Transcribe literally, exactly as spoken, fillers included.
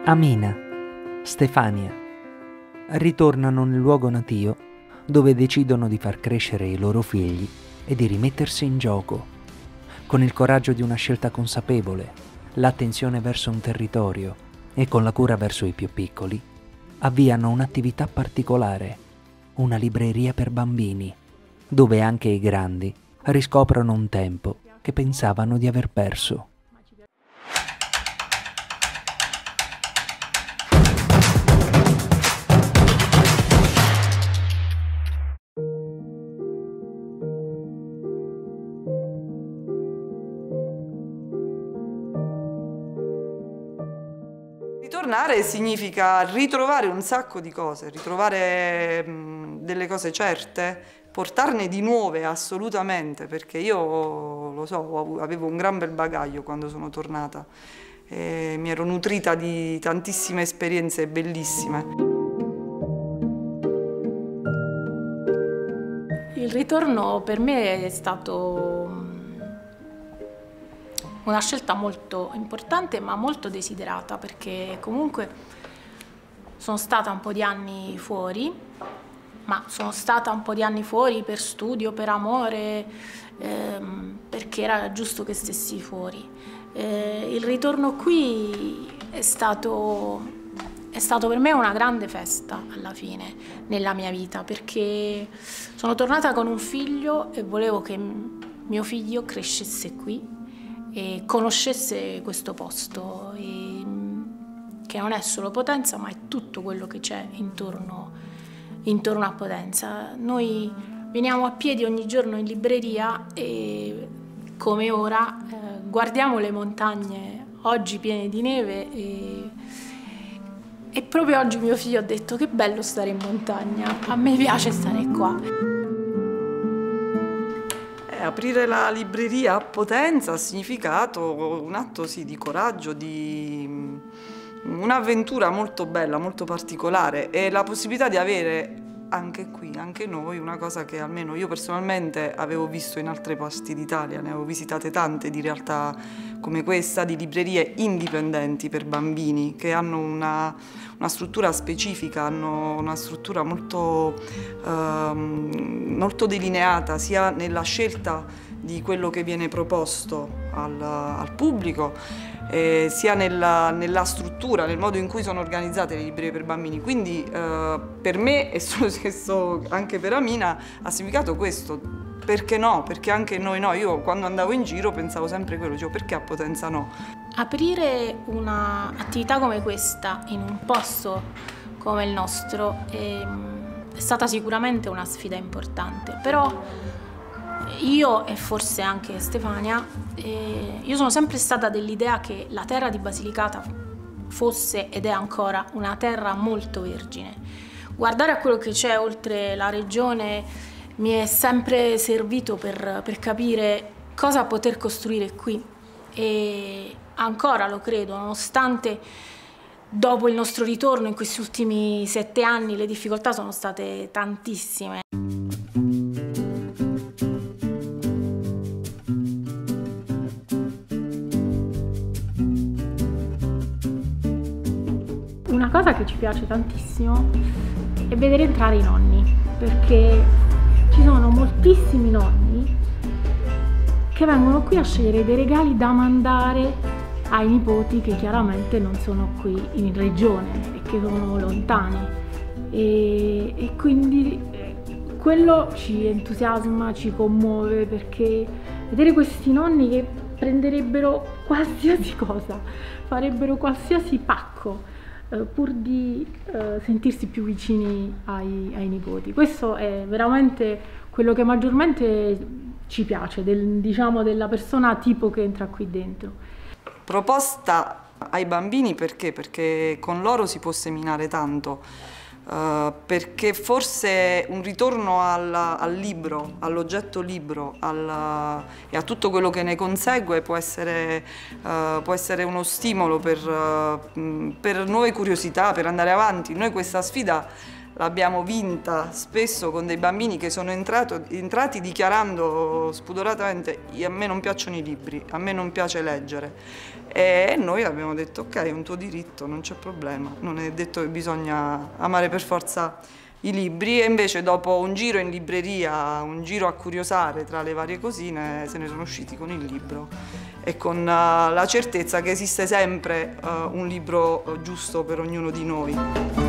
Amina, Stefania ritornano nel luogo natio dove decidono di far crescere i loro figli e di rimettersi in gioco, con il coraggio di una scelta consapevole, l'attenzione verso un territorio e con la cura verso i più piccoli, avviano un'attività particolare, una libreria per bambini, dove anche i grandi riscoprono un tempo che pensavano di aver perso. Ritornare significa ritrovare un sacco di cose, ritrovare mh, delle cose certe, portarne di nuove assolutamente, perché io lo so, avevo un gran bel bagaglio quando sono tornata e mi ero nutrita di tantissime esperienze bellissime. Il ritorno per me è stato una scelta molto importante ma molto desiderata, perché comunque sono stata un po' di anni fuori, ma sono stata un po' di anni fuori per studio, per amore, ehm, perché era giusto che stessi fuori. Eh, il ritorno qui è stato, è stato per me una grande festa alla fine nella mia vita, perché sono tornata con un figlio e volevo che mio figlio crescesse qui e conoscesse questo posto, e, che non è solo Potenza ma è tutto quello che c'è intorno, intorno a Potenza. Noi veniamo a piedi ogni giorno in libreria e come ora eh, guardiamo le montagne oggi piene di neve e, e proprio oggi mio figlio ha detto che bello stare in montagna, a me piace stare qua. Aprire la libreria a Potenza ha significato un atto sì, di coraggio, di un'avventura molto bella, molto particolare, e la possibilità di avere anche qui, anche noi, una cosa che almeno io personalmente avevo visto in altre parti d'Italia, ne avevo visitate tante di realtà come questa, di librerie indipendenti per bambini che hanno una, una struttura specifica, hanno una struttura molto, ehm, molto delineata sia nella scelta di quello che viene proposto al, al pubblico, Eh, sia nella, nella struttura, nel modo in cui sono organizzate le librerie per bambini. Quindi eh, per me e so, so, anche per Amina ha significato questo. Perché no? Perché anche noi no. Io quando andavo in giro pensavo sempre quello, cioè perché a Potenza no? Aprire un'attività come questa in un posto come il nostro è, è stata sicuramente una sfida importante, però io e forse anche Stefania, eh, io sono sempre stata dell'idea che la terra di Basilicata fosse ed è ancora una terra molto vergine. Guardare a quello che c'è oltre la regione mi è sempre servito per, per capire cosa poter costruire qui, e ancora lo credo, nonostante dopo il nostro ritorno in questi ultimi sette anni le difficoltà sono state tantissime. Una cosa che ci piace tantissimo è vedere entrare i nonni, perché ci sono moltissimi nonni che vengono qui a scegliere dei regali da mandare ai nipoti che chiaramente non sono qui in regione e che sono lontani, e, e quindi quello ci entusiasma, ci commuove, perché vedere questi nonni che prenderebbero qualsiasi cosa, farebbero qualsiasi pacco pur di eh, sentirsi più vicini ai, ai nipoti. Questo è veramente quello che maggiormente ci piace, del, diciamo, della persona tipo che entra qui dentro. Proposta ai bambini perché? Perché con loro si può seminare tanto, uh, perché forse un ritorno al, al libro, all'oggetto libro al, e a tutto quello che ne consegue può essere, uh, può essere uno stimolo per, uh, per nuove curiosità, per andare avanti. Noi questa sfida l'abbiamo vinta spesso con dei bambini che sono entrato, entrati dichiarando spudoratamente: a me non piacciono i libri, a me non piace leggere. E noi abbiamo detto: ok, è un tuo diritto, non c'è problema, non è detto che bisogna amare per forza i libri. E invece dopo un giro in libreria, un giro a curiosare tra le varie cosine, se ne sono usciti con il libro e con uh, la certezza che esiste sempre uh, un libro uh, giusto per ognuno di noi.